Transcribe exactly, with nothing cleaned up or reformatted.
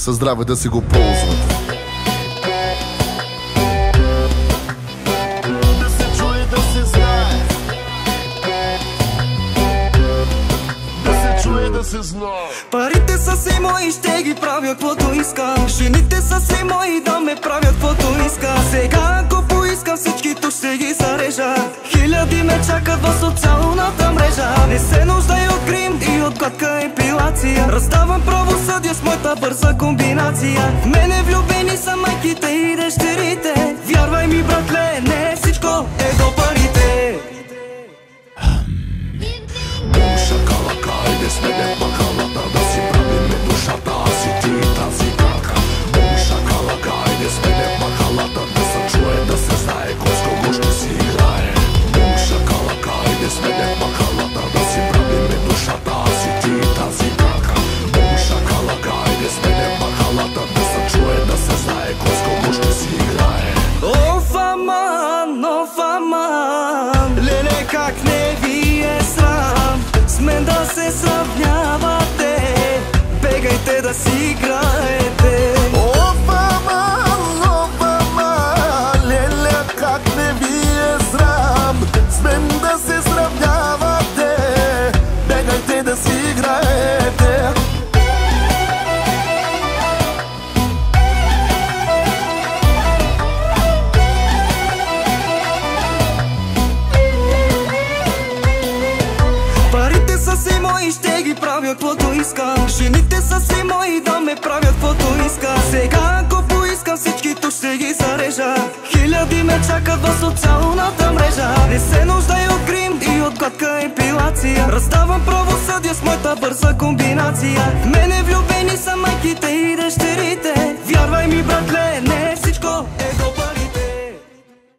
със здраве да си го ползват. Да се чуе, да се знае. Да се чуе, да се знае. Парите са си мои, ще ги правя каквото искам. Жените са си мои, да ме правят каквото искам. Сега ако поискам, всичкито ще ги зарежа. Хиляди ме чакат в социалната мрежа. Не се нуждай от грим и от гладка епилация. Раздавам правосъдие с моята бърза комбинация. В мене влюбени са майките и дъщерите. Вярвай ми, братле, не всичко е до парите. Бум шакалака, айде смене бакалата, да си правиме душата, аз и ти и тази крака. Бум шакалака, айде смене бакалата, да се чуе, да се знае кой с кого ще си играе. Бум шакалака, айде смене бакалата, да си правиме душата, аз и ти и тази крака. Бум шакалака, айде смене бакалата, да се чуе, да се знае кой с кого ще си играе. Оф, аман, оф, аман, леле, как не ви е срам с мен да се сравнявате. Бегайте да си играете. Оф, аман, оф, аман, леле, как не ви е срам с мен да се сравнявате. Бегайте да си играете. Парите са си мои, ще ги правя каквото искам. Жените са си мои, да ме правят каквото искам. Сега ако поискам, всичкито ще ги зарежа. Хиляди ме чакат в социалната мрежа. Не се нуждай от грим и от гладка епилация. Раздавам правосъдие с моята бърза комбинация. В мене влюбени са майките и дъщерите. Вярвай ми, братле,